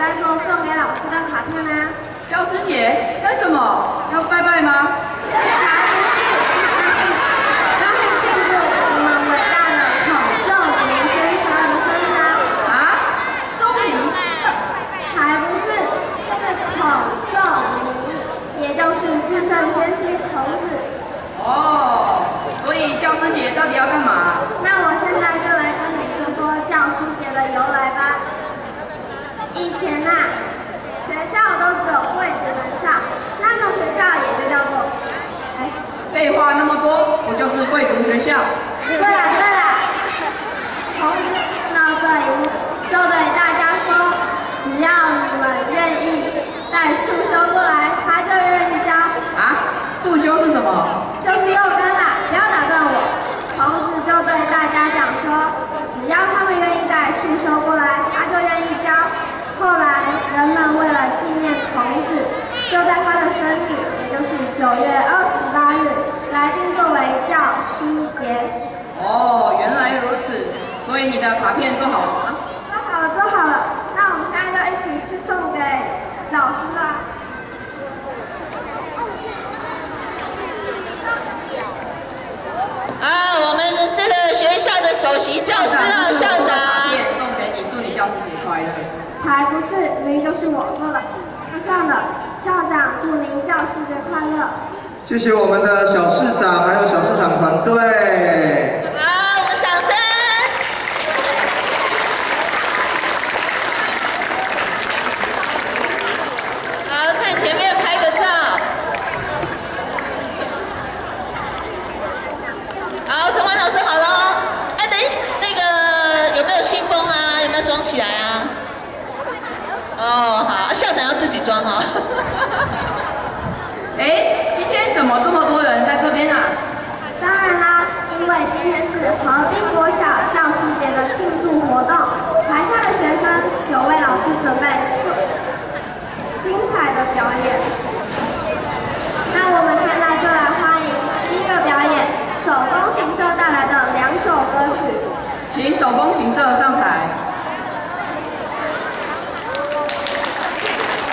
该做送给老师的卡片啊。 教师节？那什么？要拜拜吗？ 才不是，那是庆祝我们伟大的孔仲尼先生的生日啊！ 啊？仲尼？ 才不是，是孔仲尼，也就是至圣先师孔子。 哦，所以教师节到底要干嘛？ 那我现在就来跟你说说教师节的由来吧。以前啊，学校都只有贵族能上，那种学校也就叫做…… 废话那么多，不就是贵族学校？ 对啦，孔子到这一幕就对大家说，只要你们愿意带束修过来，他就愿意教。 啊？束修是什么？ 就是肉根啦，不要打断我。孔子就对大家讲说，只要他们愿意带束修过来，他就愿意教。后来人们为了纪念孔子，就在他的生日，也就是9月28日，来定作为教师节。 哦，原来如此。所以你的卡片做好了吗？ 做好了。那我们现在就一起去送给老师啦。 我们这个学校的首席教师校长卡片送给你，祝你教师节快乐。 才不是，明明就是我做的。上的校长，祝您教师节快乐。 谢谢我们的小市长，还有小市长团队。 好，我们掌声。好，看前面拍个照。好，陈焕老师好喽。哎，等一那个有没有信封啊？有没有装起来啊？哦，好，校长要自己装哦。 哎，今天怎么这么多人在这边